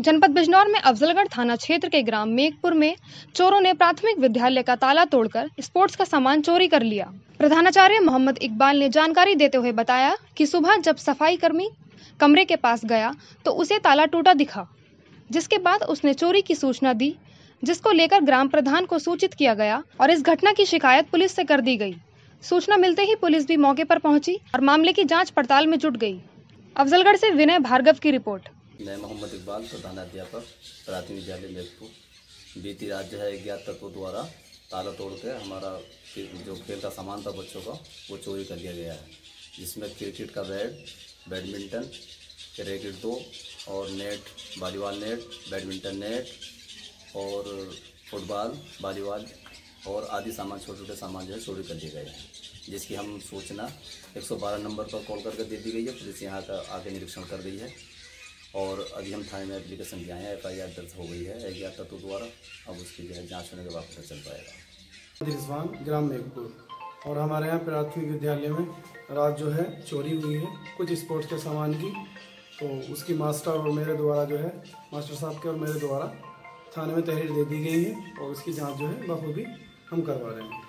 जनपद बिजनौर में अफजलगढ़ थाना क्षेत्र के ग्राम मेघपुर में चोरों ने प्राथमिक विद्यालय का ताला तोड़कर स्पोर्ट्स का सामान चोरी कर लिया। प्रधानाचार्य मोहम्मद इकबाल ने जानकारी देते हुए बताया कि सुबह जब सफाई कर्मी कमरे के पास गया तो उसे ताला टूटा दिखा, जिसके बाद उसने चोरी की सूचना दी, जिसको लेकर ग्राम प्रधान को सूचित किया गया और इस घटना की शिकायत पुलिस से कर दी गई। सूचना मिलते ही पुलिस भी मौके पर पहुंची और मामले की जांच पड़ताल में जुट गई। अफजलगढ़ से विनय भार्गव की रिपोर्ट। मैं मोहम्मद इकबाल, प्रधानाध्यापक प्राथमिक विद्यालय मेघपुर। बीती रात जो है अज्ञात तत्वों द्वारा ताला तोड़कर हमारा जो खेल का सामान था बच्चों का वो चोरी कर लिया गया है, जिसमें क्रिकेट का बैट, बैडमिंटन, रैकेट 2 और net, volleyball net, badminton net और फुटबॉल, वॉलीबॉल और आदि सामान, छोटे छोटे सामान जो है चोरी कर लिए गए हैं, जिसकी हम सूचना 112 नंबर पर कॉल करके दे दी गई है। पुलिस यहाँ का आगे निरीक्षण कर गई है और अभी हम थाने में एप्लीकेशन दिए हैं, FIR दर्ज हो गई है अज्ञात तत्वों द्वारा। अब उसकी जो है जाँच होने के बाद पता चल पाएगा। रिजवान, ग्राम मेघपुर। और हमारे यहाँ प्राथमिक विद्यालय में रात जो है चोरी हुई है कुछ स्पोर्ट्स के सामान की, तो उसकी मास्टर और मेरे द्वारा जो है मास्टर साहब के और मेरे द्वारा थाने में तहरीर दे दी गई है और उसकी जांच जो है बखूबी हम करवा रहे हैं।